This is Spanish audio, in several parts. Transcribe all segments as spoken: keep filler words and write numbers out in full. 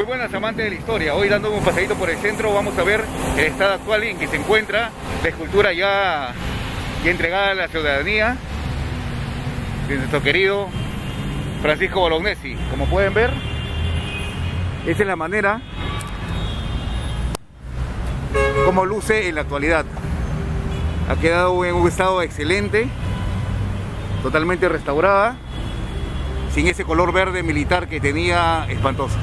Muy buenas amantes de la historia. Hoy dando un paseíto por el centro vamos a ver el estado actual en que se encuentra la escultura ya, ya entregada a la ciudadanía de nuestro querido Francisco Bolognesi. Como pueden ver, esta es la manera como luce en la actualidad. Ha quedado en un estado excelente, totalmente restaurada, sin ese color verde militar que tenía espantoso.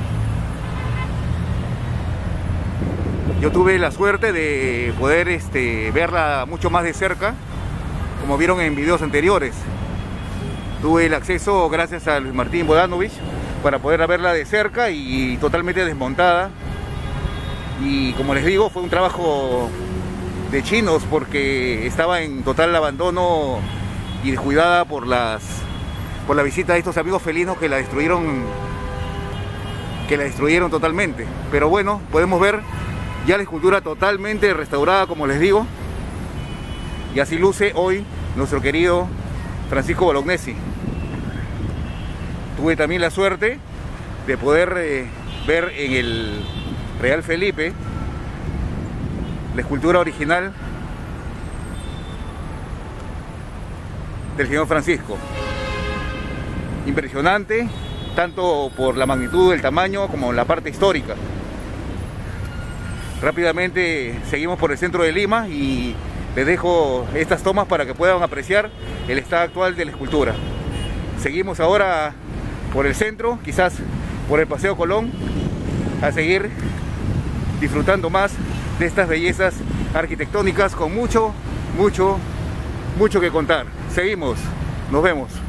Yo tuve la suerte de poder este, verla mucho más de cerca, como vieron en videos anteriores. Tuve el acceso gracias a Luis Martín Bodanovich para poder verla de cerca y totalmente desmontada. Y como les digo, fue un trabajo de chinos porque estaba en total abandono y descuidada por las por la visita de estos amigos felinos que la destruyeron que la destruyeron totalmente. Pero bueno, podemos ver ya la escultura totalmente restaurada, como les digo, y así luce hoy nuestro querido Francisco Bolognesi. Tuve también la suerte de poder eh, ver en el Real Felipe la escultura original del señor Francisco. Impresionante, tanto por la magnitud del tamaño como la parte histórica. Rápidamente seguimos por el centro de Lima y les dejo estas tomas para que puedan apreciar el estado actual de la escultura. Seguimos ahora por el centro, quizás por el Paseo Colón, a seguir disfrutando más de estas bellezas arquitectónicas con mucho, mucho, mucho que contar. Seguimos, nos vemos.